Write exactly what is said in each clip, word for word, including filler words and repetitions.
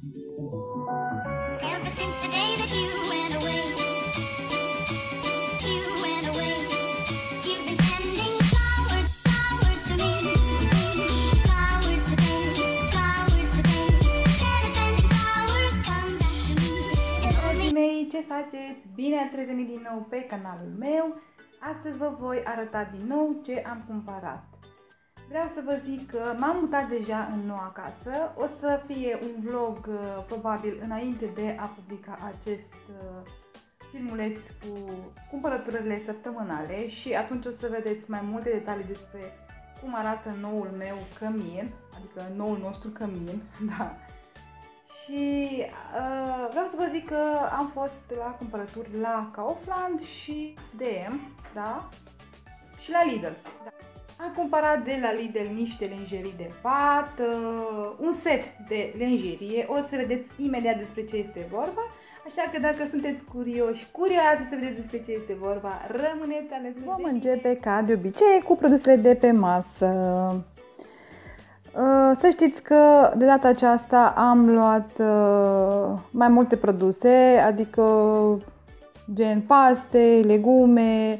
Ever since the day that you went away, you went away. You've been sending flowers, flowers to me, flowers today, flowers today. Instead of sending flowers, come back to me. And only Mei, ce faceți? Bine ați revenit din nou pe canalul meu. Astăzi vă voi arăta din nou ce am cumpărat. Vreau să vă zic că m-am mutat deja în noua casă. O să fie un vlog probabil înainte de a publica acest filmuleț cu cumpărăturile săptămânale și atunci o să vedeți mai multe detalii despre cum arată noul meu cămin, adică noul nostru cămin, da. Și uh, vreau să vă zic că am fost la cumpărături la Kaufland și D M, da? Și la Lidl. Da. Am cumpărat de la Lidl niște lenjerii de pat, uh, un set de lenjerie, o să vedeți imediat despre ce este vorba, așa că dacă sunteți curioși, curioase să vedeți despre ce este vorba, rămâneți alături. Vom începe ca de obicei cu produsele de pe masă. Să știți că de data aceasta am luat mai multe produse, adică gen paste, legume,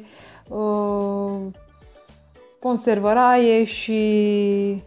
conservăraie și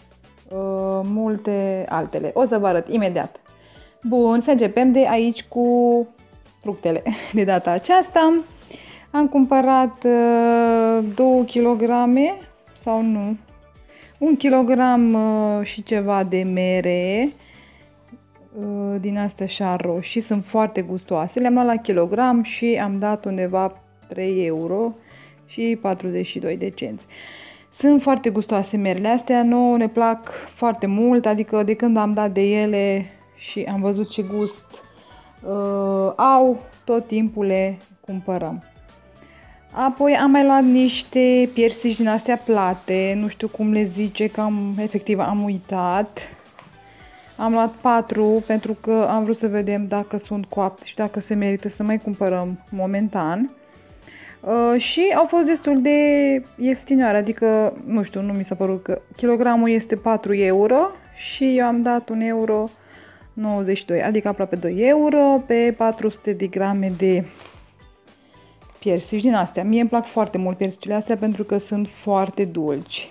multe altele. O să vă arăt imediat. Bun, să începem de aici cu fructele. De data aceasta am cumpărat două kilograme sau nu. Un kilogram uh, și ceva de mere uh, din astea așa roșii, sunt foarte gustoase. Le-am luat la kilogram și am dat undeva trei euro și patruzeci și doi de cenți. Sunt foarte gustoase merele astea, nouă ne plac foarte mult, adică de când am dat de ele și am văzut ce gust uh, au, tot timpul le cumpărăm. Apoi am mai luat niște piersici din astea plate, nu știu cum le zice, că am, efectiv am uitat. Am luat patru pentru că am vrut să vedem dacă sunt coapte și dacă se merită să mai cumpărăm momentan. Uh, și au fost destul de ieftinoare, adică, nu știu, nu mi s-a părut că kilogramul este patru euro și eu am dat un euro nouăzeci și doi, adică aproape doi euro pe patru sute de grame de piersici din astea. Mie îmi plac foarte mult piersicile astea pentru că sunt foarte dulci.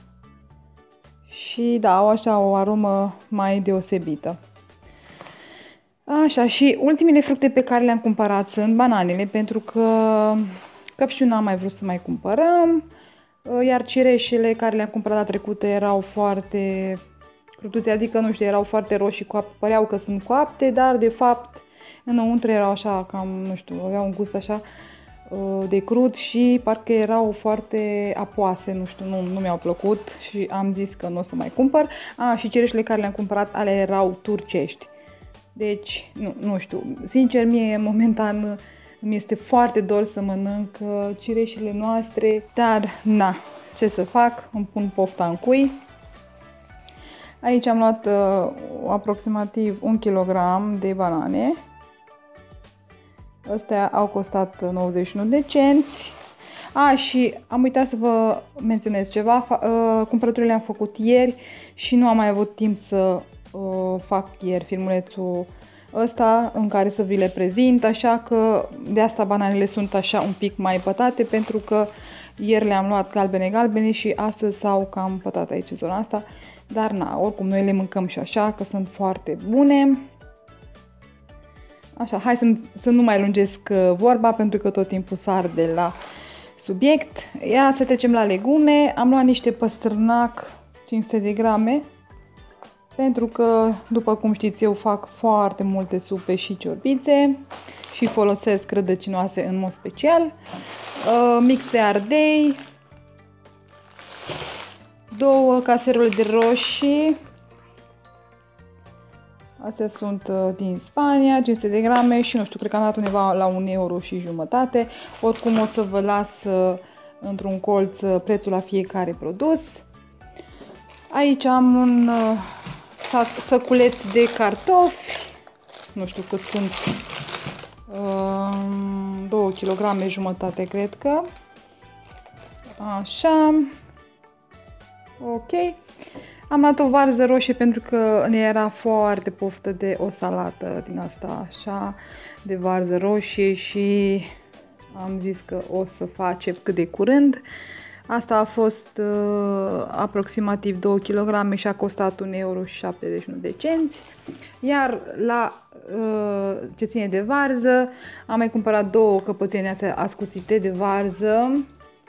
Și da, au așa o aromă mai deosebită. Așa, și ultimele fructe pe care le-am cumpărat sunt bananele, pentru că căpșuni n-am mai vrut să mai cumpărăm, iar cireșele care le-am cumpărat data trecută erau foarte cruduțe, adică nu știu, erau foarte roșii, coapte, păreau că sunt coapte, dar de fapt înăuntru erau așa, cam, nu știu, aveau un gust așa de crud și parcă erau foarte apoase, nu știu, nu, nu mi-au plăcut și am zis că nu o să mai cumpăr. A, și cireșele care le-am cumpărat, ale erau turcești. Deci, nu, nu știu, sincer, mie momentan mi este foarte dor să mănânc cireșele noastre, dar na, ce să fac, îmi pun pofta în cui. Aici am luat uh, aproximativ un kilogram de banane. Astea au costat nouăzeci și unu de cenți. A, și am uitat să vă menționez ceva. Cumpărăturile le-am făcut ieri și nu am mai avut timp să uh, fac ieri filmulețul ăsta în care să vi le prezint, așa că de asta bananele sunt așa un pic mai pătate, pentru că ieri le-am luat galbene-galbene și astăzi s-au cam pătat aici în zona asta. Dar na, oricum noi le mâncăm și așa, că sunt foarte bune. Așa, hai să, să nu mai lungesc vorba pentru că tot timpul sar de la subiect. Ia să trecem la legume. Am luat niște păstrânac cinci sute de grame pentru că, după cum știți, eu fac foarte multe supe și ciorbițe și folosesc rădăcinoase în mod special. Mix de ardei, două caserole de roșii. Astea sunt din Spania, cinci sute de grame și nu știu, cred că am dat undeva la un euro și jumătate. Oricum o să vă las într-un colț prețul la fiecare produs. Aici am un săculeț de cartofi, nu știu cât sunt, două kilograme jumătate cred că. Așa, ok. Am luat o varză roșie pentru că ne era foarte poftă de o salată din asta așa, de varză roșie și am zis că o să facem cât de curând. Asta a fost uh, aproximativ două kilograme și a costat un euro și șaptezeci și unu de cenți. Iar la uh, ce ține de varză, am mai cumpărat două căpățene astea ascuțite de varză.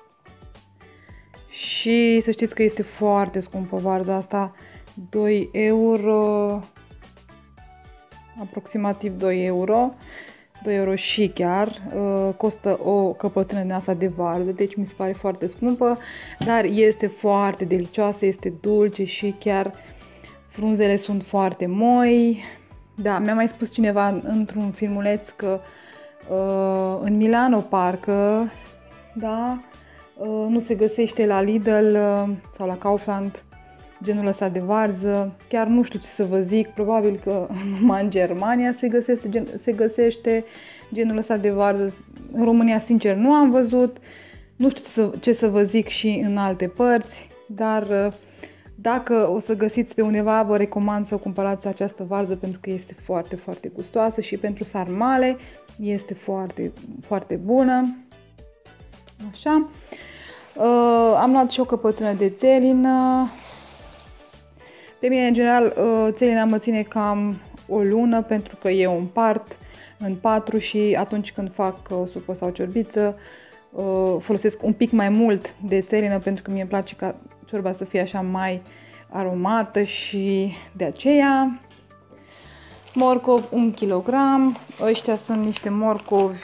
Și să știți că este foarte scumpă varza asta, doi euro, aproximativ doi euro, doi euro și chiar, uh, costă o căpățână din asta de varză, deci mi se pare foarte scumpă, dar este foarte delicioasă, este dulce și chiar frunzele sunt foarte moi. Da, mi-a mai spus cineva într-un filmuleț că uh, în Milano parcă, da, uh, nu se găsește la Lidl uh, sau la Kaufland genul ăsta de varză. Chiar nu știu ce să vă zic, probabil că numai în Germania se găsește, gen, se găsește genul ăsta de varză. În România, sincer, nu am văzut. Nu știu ce să, ce să vă zic și în alte părți, dar uh, dacă o să găsiți pe undeva, vă recomand să cumpărați această varză pentru că este foarte, foarte gustoasă și pentru sarmale este foarte, foarte bună. Așa. Uh, am luat și o căpățână de țelină. Pe mine, în general, uh, țelina mă ține cam o lună pentru că eu împart în patru și atunci când fac uh, supă sau ciorbiță, uh, folosesc un pic mai mult de țelină pentru că mie îmi place ca ciorba să fie așa mai aromată și de aceea. Morcov, un kilogram. Ăștia sunt niște morcovi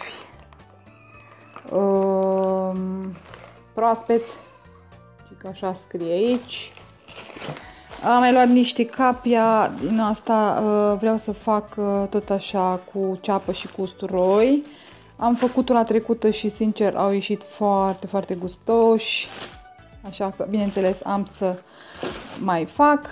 uh, proaspeți, că așa scrie aici. Am mai luat niște capia din asta, uh, vreau să fac uh, tot așa cu ceapă și cu usturoi. Am făcut-o la trecută și sincer au ieșit foarte, foarte gustoși. Așa că, bineînțeles, am să mai fac.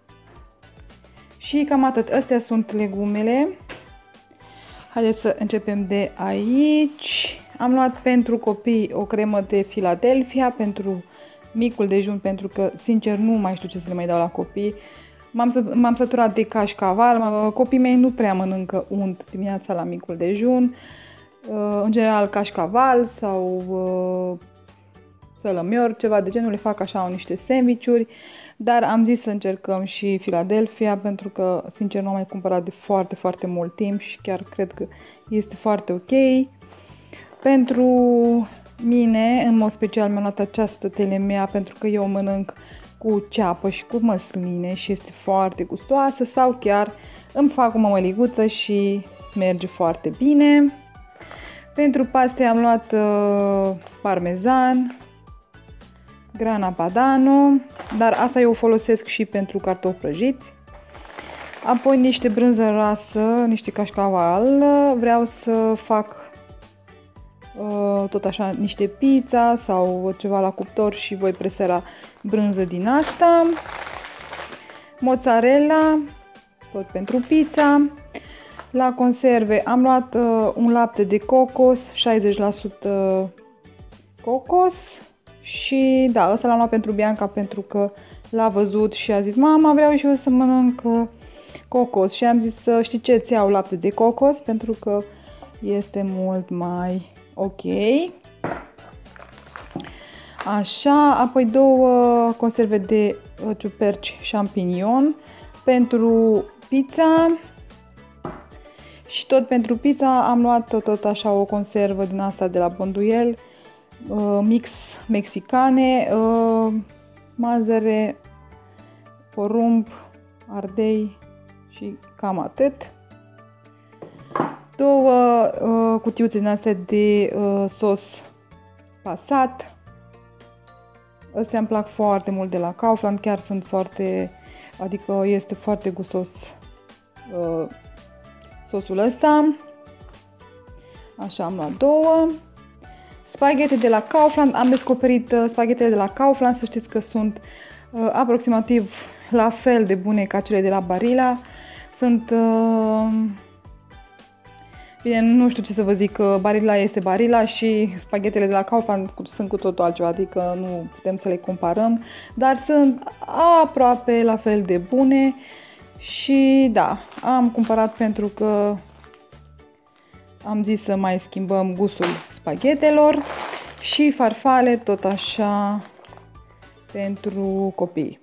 Și cam atât. Astea sunt legumele. Haideți să începem de aici. Am luat pentru copii o cremă de Philadelphia pentru micul dejun, pentru că, sincer, nu mai știu ce să le mai dau la copii. M-am săturat de cașcaval. Copiii mei nu prea mănâncă unt dimineața la micul dejun. În general, cașcaval sau sălămior, ceva de genul, le fac așa niște sandwich-uri, dar am zis să încercăm și Philadelphia pentru că, sincer, nu am mai cumpărat de foarte, foarte mult timp și chiar cred că este foarte ok. Pentru mine, în mod special, mi-am luat această telemea pentru că eu mănânc cu ceapă și cu măsline și este foarte gustoasă, sau chiar îmi fac o mămăliguță și merge foarte bine. Pentru paste am luat uh, parmezan, grana padano, dar asta eu o folosesc și pentru cartofi prăjiți. Apoi niște brânză rasă, niște cașcaval, vreau să fac uh, tot așa niște pizza sau ceva la cuptor și voi presera brânză din asta. Mozzarella, tot pentru pizza. La conserve am luat uh, un lapte de cocos, șaizeci la sută cocos. Și da, ăsta l-am luat pentru Bianca pentru că l-a văzut și a zis: mama, vreau și eu să mănânc cocos. Și am zis: să știi ce, îți iau lapte de cocos pentru că este mult mai ok. Așa, apoi două conserve de ciuperci champignon pentru pizza. Și tot pentru pizza am luat tot, tot așa o conservă din asta de la Bonduel. Uh, mix mexicane, uh, mazăre, porumb, ardei și cam atât. Două uh, cutiuțe din astea de uh, sos pasat. Astea îmi plac foarte mult de la Kaufland, chiar sunt foarte, adică este foarte gustos uh, sosul ăsta. Așa, am luat două. Spaghete de la Kaufland, am descoperit uh, spaghetele de la Kaufland, să știți că sunt uh, aproximativ la fel de bune ca cele de la Barilla. Sunt uh, Bine, nu știu ce să vă zic, că Barilla este Barilla și spaghetele de la Kaufland sunt cu totul altceva, adică nu putem să le comparăm, dar sunt aproape la fel de bune și da, am cumpărat pentru că am zis să mai schimbăm gustul spaghetelor și farfale tot așa pentru copii.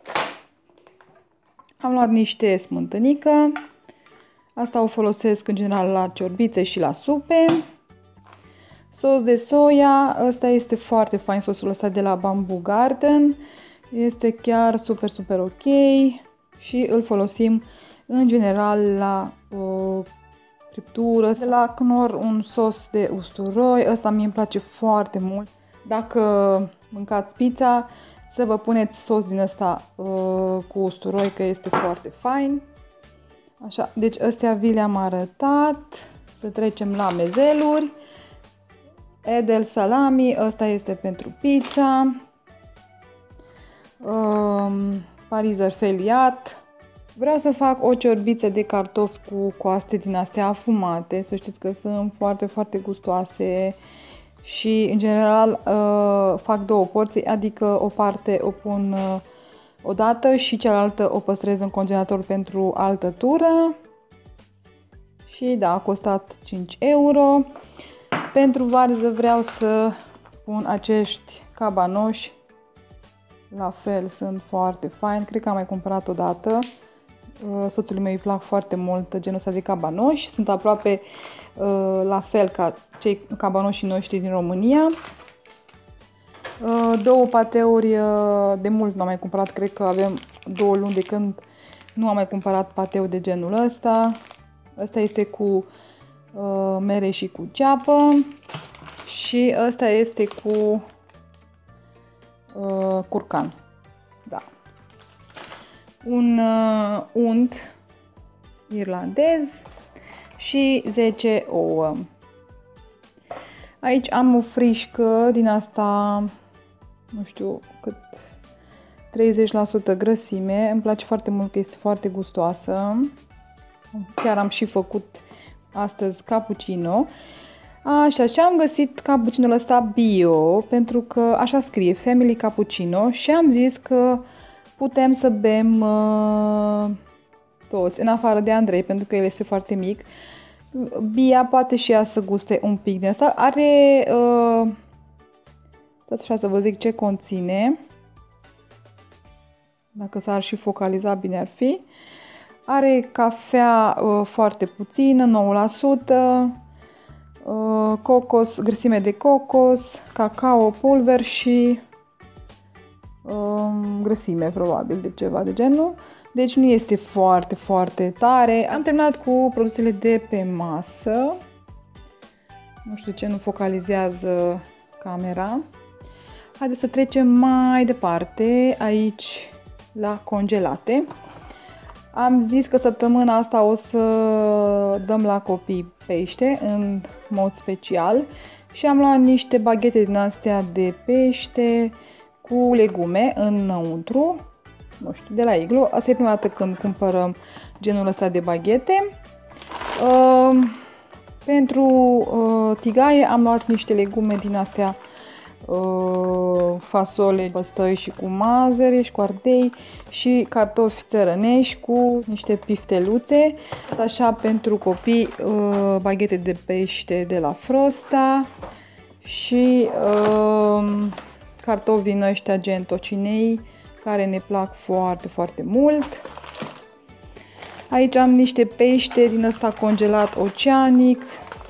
Am luat niște smântânică. Asta o folosesc în general la ciorbițe și la supe. Sos de soia. Ăsta este foarte fain, sosul ăsta de la Bamboo Garden. Este chiar super, super ok. Și îl folosim în general la uh, friptură. De la Knorr un sos de usturoi. Ăsta mie îmi place foarte mult. Dacă mâncați pizza, să vă puneți sos din ăsta uh, cu usturoi, că este foarte fain. Așa, deci astea vi le-am arătat. Să trecem la mezeluri. Edel salami, ăsta este pentru pizza. Um, parizer feliat. Vreau să fac o ciorbiță de cartofi cu coaste din astea afumate. Să știți că sunt foarte, foarte gustoase. Și în general uh, fac două porții, adică o parte o pun uh, odată și cealaltă o păstrez în congelator pentru altă tură. Și da, a costat cinci euro. Pentru varză vreau să pun acești cabanoși. La fel, sunt foarte faini. Cred că am mai cumpărat odată. Uh, soțului meu îi plac foarte mult genul ăsta de cabanoși. Sunt aproape uh, la fel ca cei cabanoșii noștri din România. Uh, două pateuri, uh, de mult nu am mai cumpărat, cred că avem două luni de când nu am mai cumpărat pateu de genul ăsta. Ăsta este cu uh, mere și cu ceapă și ăsta este cu uh, curcan. Da. Un uh, unt irlandez și zece ouă. Aici am o frișcă din asta, nu știu cât, treizeci la sută grăsime. Îmi place foarte mult că este foarte gustoasă. Chiar am și făcut astăzi cappuccino. Așa, și am găsit cappuccino-ul ăsta bio, pentru că așa scrie, Family Cappuccino, și am zis că putem să bem uh, toți, în afară de Andrei, pentru că el este foarte mic. Bia poate și ea să guste un pic din asta. Are, uh, tot așa să vă zic ce conține. Dacă s-ar și focaliza, bine ar fi. Are cafea uh, foarte puțină, nouă la sută, uh, cocos, grăsime de cocos, cacao pulver și uh, grăsime, probabil, de ceva de genul. Deci nu este foarte, foarte tare. Am terminat cu produsele de pe masă. Nu știu ce nu focalizează camera. Haideți să trecem mai departe, aici la congelate. Am zis că săptămâna asta o să dăm la copii pește în mod special și am luat niște baghete din astea de pește cu legume înăuntru. Nu știu, de la Iglo. Asta e prima dată când cumpărăm genul ăsta de baghete. Uh, pentru uh, tigaie am luat niște legume din astea, uh, fasole, păstăi și cu mazăre și cu ardei și cartofi țărănești cu niște pifteluțe. Așa pentru copii, uh, baghete de pește de la Frosta și uh, cartofi din ăștia gen tocinei, care ne plac foarte, foarte mult. Aici am niște pește din ăsta congelat oceanic.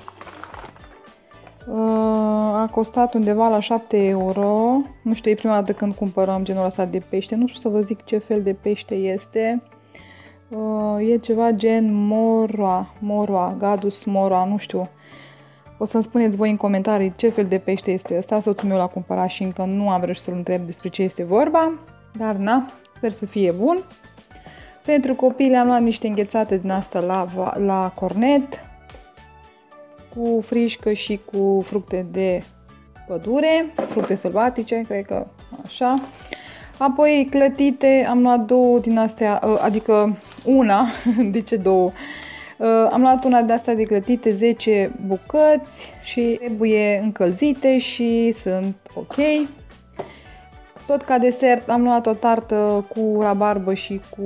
A costat undeva la șapte euro. Nu știu, e prima dată când cumpărăm genul ăsta de pește. Nu știu să vă zic ce fel de pește este. E ceva gen moroa, moroa, gadus moroa, nu știu. O să-mi spuneți voi în comentarii ce fel de pește este ăsta. Soțul meu l-a cumpărat și încă nu am reușit să-l întreb despre ce este vorba. Dar na, sper să fie bun. Pentru copii le-am luat niște înghețate din asta la, la cornet, cu frișcă și cu fructe de pădure, fructe sălbatice, cred că așa. Apoi clătite, am luat două din astea, adică una, de ce două? Uh, am luat una de asta de clătite, zece bucăți și trebuie încălzite și sunt ok. Tot ca desert am luat o tartă cu rabarbă și cu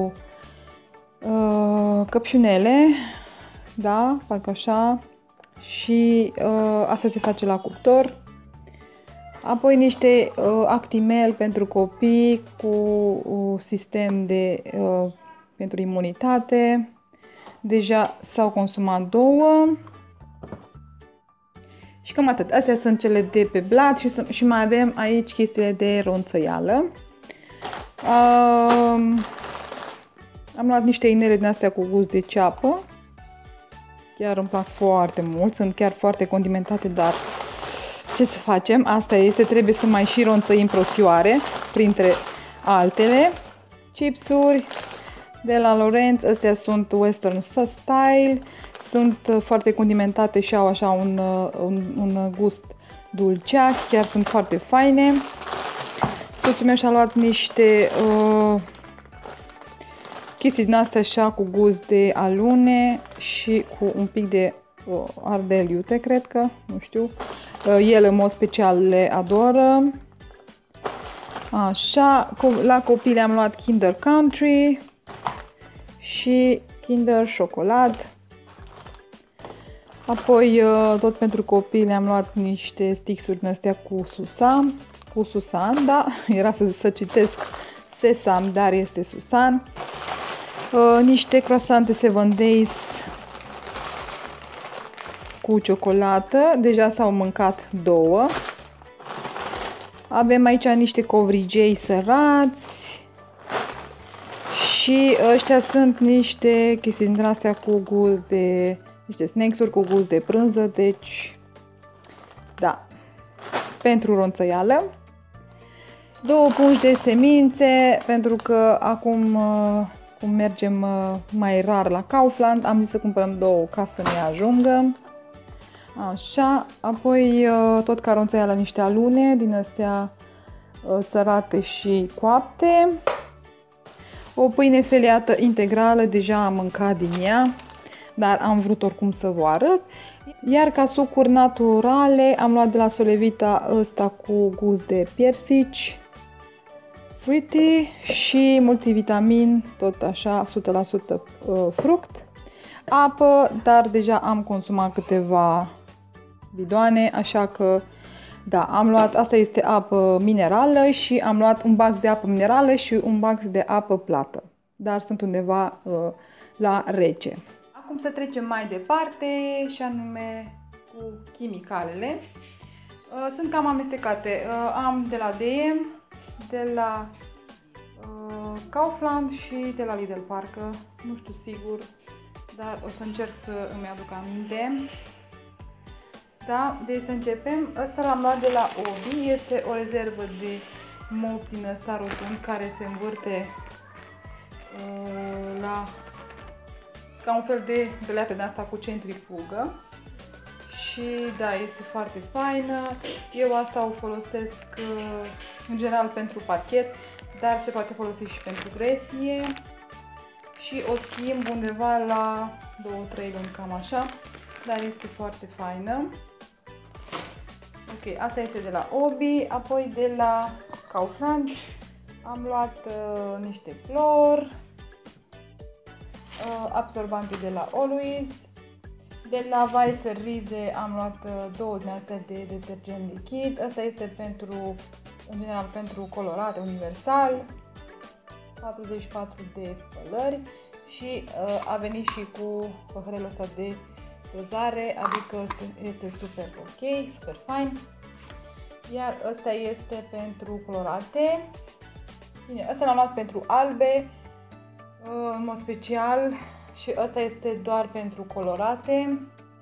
uh, căpșunele, da, parcă așa, și uh, asta se face la cuptor. Apoi niște uh, Actimel pentru copii cu un sistem de, uh, pentru imunitate. Deja s-au consumat două. Și cam atât. Astea sunt cele de pe blat și, și mai avem aici chestiile de ronțăială. Uh, am luat niște inele din astea cu gust de ceapă. Chiar îmi plac foarte mult. Sunt chiar foarte condimentate, dar ce să facem? Asta este, trebuie să mai și ronțăim prostioare, printre altele. Chipsuri de la Lorenz, astea sunt Western Style, sunt foarte condimentate și au așa un, un, un gust dulceac, chiar sunt foarte faine. Soțul meu și-a luat niște uh, chestii din astea așa cu gust de alune și cu un pic de uh, ardei iute, cred că, nu știu. Uh, el în mod special le adoră. Așa, la copii le-am luat Kinder Country și Kinder Chocolad. Apoi, tot pentru copii le-am luat niște stixuri din astea cu susan, cu susan, da, era să, să citesc sesam, dar este susan. Niște croissante seven days cu ciocolată, deja s-au mâncat două. Avem aici niște covrigei sărați și ăștia sunt niște chestii din astea cu gust de, niște snacks-uri cu gust de brânză, deci, da, pentru ronțăială. Două pungi de semințe, pentru că acum, cum mergem mai rar la Kaufland, am zis să cumpărăm două ca să ne ajungă. Așa, apoi tot ca ronțăială niște alune din astea sărate și coapte. O pâine feliată integrală, deja am mâncat din ea, dar am vrut oricum să vă arăt. Iar ca sucuri naturale am luat de la Solevita ăsta cu gust de piersici, fruity și multivitamin, tot așa, o sută la sută fruct. Apă, dar deja am consumat câteva bidoane, așa că da, am luat, asta este apă minerală și am luat un box de apă minerală și un box de apă plată, dar sunt undeva uh, la rece. Acum să trecem mai departe și anume cu chimicalele. Uh, sunt cam amestecate, uh, am de la D M, de la uh, Kaufland și de la Lidl parcă, nu știu sigur, dar o să încerc să îmi aduc aminte. Da, deci să începem. Asta l-am luat de la Obi, este o rezervă de mop din ăsta rotund care se învârte uh, la ca un fel de găleată de asta cu centrifugă. Și da, este foarte faină. Eu asta o folosesc uh, în general pentru parchet, dar se poate folosi și pentru gresie. Și o schimb undeva la două trei luni, cam așa, dar este foarte faină. Ok, asta este de la Obi, apoi de la Kaufland am luat uh, niște clor, uh, absorbanti de la Always, de la Weiser Rize am luat uh, două din astea de detergent lichid. Asta este pentru, în general, pentru colorate universal, patruzeci și patru de spălări și uh, a venit și cu păhărelul ăsta de dozare, adică este, este super ok, super fain. Iar ăsta este pentru colorate. Bine, ăsta l-am luat pentru albe, în mod special, și ăsta este doar pentru colorate.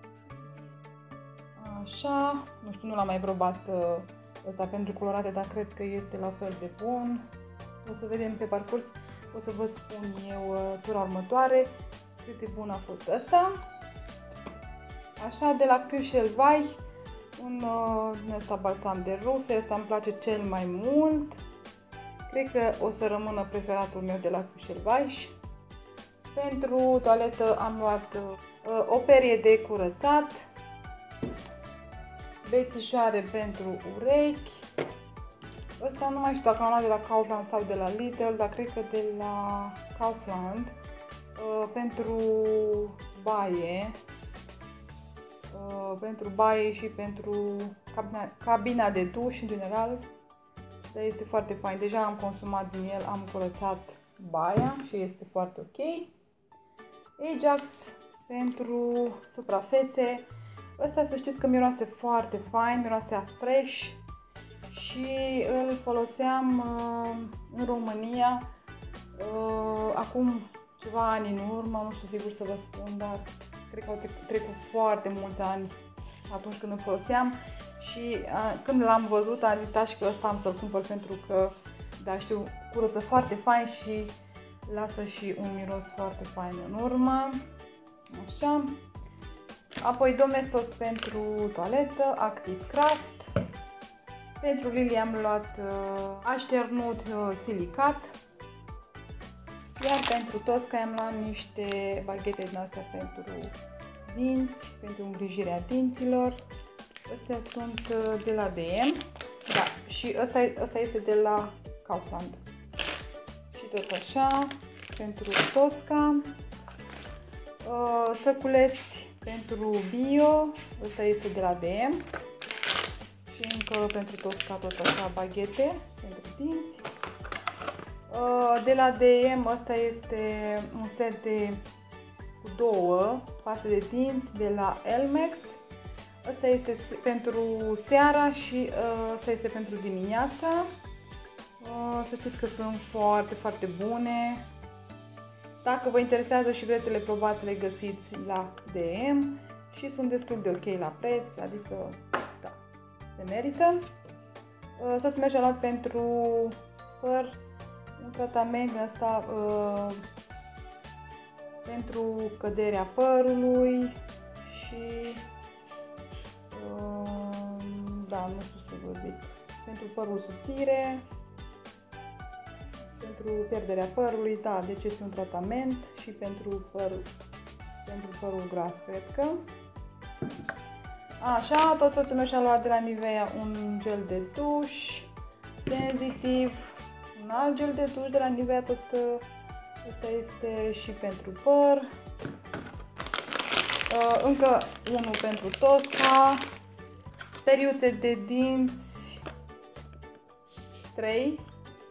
Așa, nu știu, nu l-am mai probat ăsta pentru colorate, dar cred că este la fel de bun. O să vedem pe parcurs, o să vă spun eu tura următoare cât de bun a fost ăsta. Așa, de la Kuschel Weich, un uh, din ăsta balsam de rufe, ăsta îmi place cel mai mult. Cred că o să rămână preferatul meu de la Kuschel Weich. Pentru toaletă am luat uh, o perie de curățat, bețișoare pentru urechi. Ăsta nu mai știu dacă am luat de la Kaufland sau de la Lidl, dar cred că de la Kaufland. Uh, pentru baie, uh, pentru baie și pentru cabina, cabina de duș în general. Dar este foarte fain. Deja am consumat din el, am curățat baia și este foarte ok. Ajax pentru suprafețe. Ăsta să știți că miroase foarte fain, miroase a fresh și îl foloseam uh, în România uh, acum ceva ani în urmă, nu știu sigur să vă spun, dar cred că au trecut foarte mulți ani atunci când îl foloseam și uh, când l-am văzut am zis da, și că ăsta am să-l cumpăr pentru că, da, știu, curăță foarte fain și lasă și un miros foarte fain în urmă. Așa. Apoi Domestos pentru toaletă, Active Craft. Pentru Lily am luat uh, așternut uh, silicat. Iar pentru Tosca am luat niște baghete din astea pentru dinți, pentru îngrijirea dinților. Astea sunt uh, de la D M. Da, și ăsta, ăsta este de la Kaufland. Și tot așa, pentru Tosca. Uh, săculeți pentru bio, ăsta este de la D M. Și încă pentru Tosca tot așa baghete pentru dinți. Uh, de la D M ăsta este un set de cu două paste de dinți de la Elmex. Ăsta este pentru seara și uh, ăsta este pentru dimineața. Uh, să știți că sunt foarte, foarte bune. Dacă vă interesează și vreți să le probați, le găsiți la D M și sunt destul de ok la preț, adică da, se merită. Uh, soțul meu și-a luat pentru păr un tratament din asta uh, pentru căderea părului și uh, da, nu știu să vă zic, pentru părul subțire, pentru pierderea părului, da, deci este un tratament și pentru păr, pentru părul gras, cred că. Așa, tot soțul meu și-a luat de la Nivea un gel de duș senzitiv, un alt gel de duș de la Nivea, tot ăsta este și pentru păr. Încă unul pentru Tosca, periuțe de dinți trei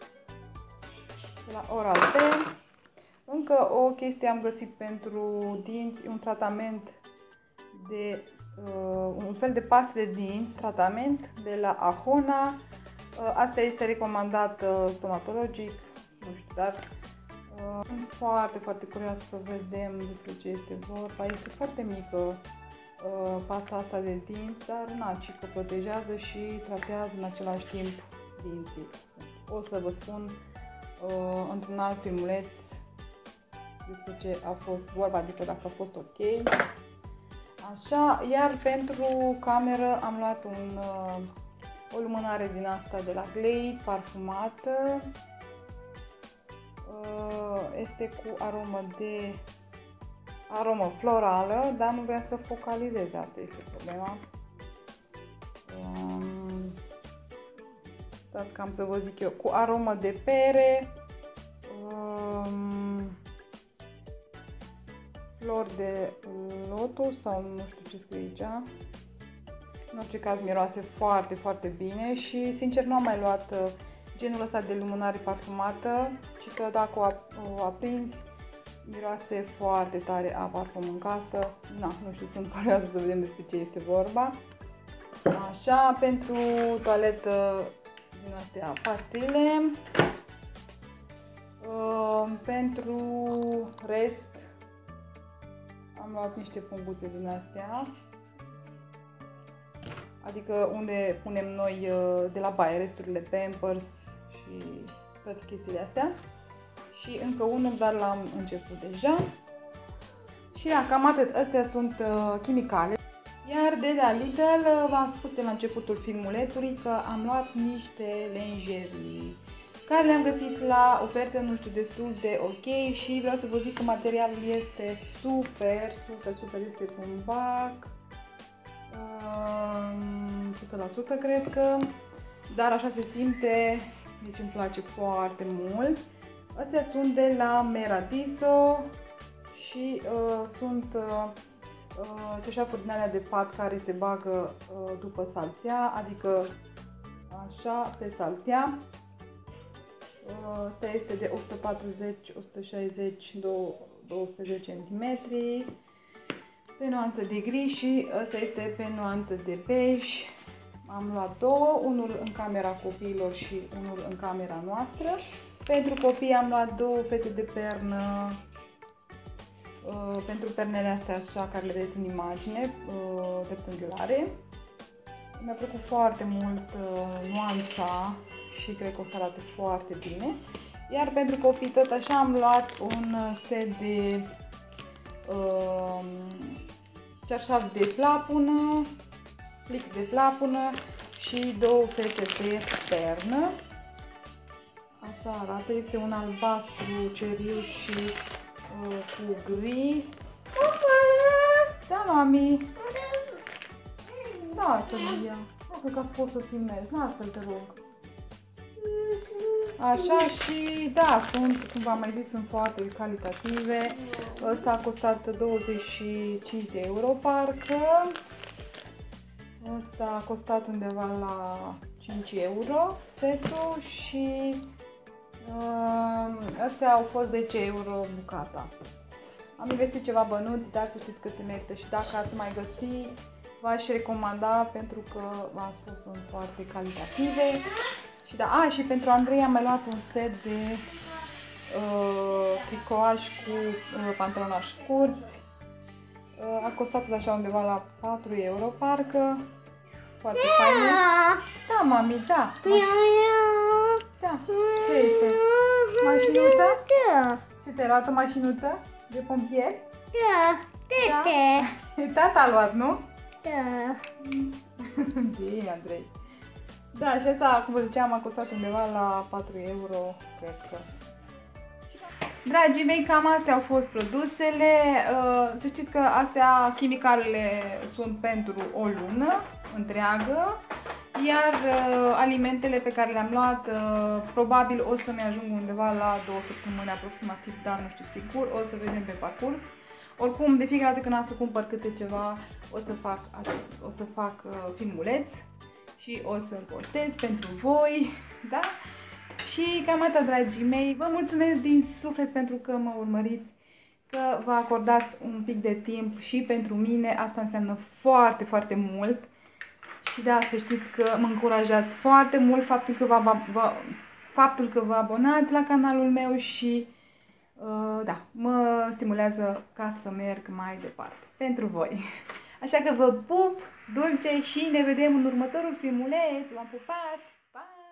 de la Oral-B. Încă o chestie am găsit pentru dinți, un tratament de uh, un fel de pastă de dinți, tratament de la Ahona. Uh, asta este recomandat uh, stomatologic, nu știu, dar uh, sunt foarte, foarte curioasă să vedem despre ce este vorba. Este foarte mică uh, pasta asta de dinți, dar na, ci că protejează și tratează în același timp dinții. O să vă spun uh, într-un alt filmuleț despre ce a fost vorba, adică dacă a fost ok. Așa, iar pentru cameră am luat un, uh, o lumânare din asta de la Glade, parfumată. Uh, este cu aromă de aromă florală, dar nu vrea să focalizeze, asta este problema. Um, stați că am să vă zic eu, cu aromă de pere, um, flori de lotus sau nu știu ce scrie aici. În orice caz miroase foarte, foarte bine și sincer nu am mai luat uh, genul ăsta de lumânare parfumată și că dacă o, o aprinzi miroase foarte tare a parfum în casă. Na, nu știu, sunt curioasă să vedem despre ce este vorba. Așa, pentru toaletă din astea pastile. Uh, pentru rest am luat niște punguțe din astea, adică unde punem noi de la baie resturile Pampers și toate chestiile astea. Și încă unul, dar l-am început deja. Și da, cam atât. Astea sunt uh, chimicale. Iar de la Lidl, v-am spus de la începutul filmulețului că am luat niște lenjerii care le-am găsit la ofertă, nu știu, destul de ok și vreau să vă zic că materialul este super, super, super, este bumbac, o sută la sută cred că, dar așa se simte, deci îmi place foarte mult. Astea sunt de la Meradiso și uh, sunt uh, uh, ceșafuri din alea de pat care se bagă uh, după saltea, adică așa pe saltea. Uh, asta este de o sută patruzeci, o sută șaizeci, două sute zece centimetri pe nuanță de gri și asta este pe nuanță de bej. Am luat două, unul în camera copiilor și unul în camera noastră. Pentru copii am luat două fete de pernă, uh, pentru pernele astea așa care le vedeți în imagine, uh, rectangulare. Mi-a plăcut foarte mult uh, nuanța și cred că o să arate foarte bine. Iar pentru copii tot așa am luat un set de uh, cearșaf de plapună, plic de plapună și două fete de pernă. Așa arată, este un albastru ceriu și uh, cu gri. Da, mami! Da, să-l ia. Nu cred că poți să filmezi, lasă-l, te rog. Așa și da, sunt, cum v-am mai zis, sunt foarte calitative. Ăsta a costat douăzeci și cinci de euro parcă. Ăsta a costat undeva la cinci euro setul și uh, astea au fost zece euro bucata. Am investit ceva bănuți, dar să știți că se merită și dacă ați mai găsi, v-aș recomanda pentru că, v-am spus, sunt foarte calitative. Și da, a, și pentru Andrei am mai luat un set de uh, tricoaj cu uh, pantalonași scurți. Uh, a costat tot așa undeva la patru euro parcă. Foarte fain. Da, mami, da. Maș... Da. Ce este? Mașinuță? Da. Ce te-ai luat, o mașinuță de pompieri? Da. Da. Tata a luat, nu? Da. Bine, Andrei. Da, și asta, cum vă ziceam, a costat undeva la patru euro, cred că. Dragii mei, cam astea au fost produsele. Să știți că astea, chimicalele, sunt pentru o lună întreagă, iar alimentele pe care le-am luat, probabil o să-mi ajung undeva la două săptămâni aproximativ, dar nu știu sigur, o să vedem pe parcurs. Oricum, de fiecare dată când am să cumpăr câte ceva, o să fac, o să fac filmuleț și o să-l postez pentru voi, da? Și cam atât, dragii mei, vă mulțumesc din suflet pentru că mă urmăriți, că vă acordați un pic de timp și pentru mine, asta înseamnă foarte, foarte mult. Și da, să știți că mă încurajați foarte mult faptul că vă, vă, faptul că vă abonați la canalul meu și uh, da, mă stimulează ca să merg mai departe pentru voi. Așa că vă pup dulce și ne vedem în următorul filmuleț. V-am pupat! Pa!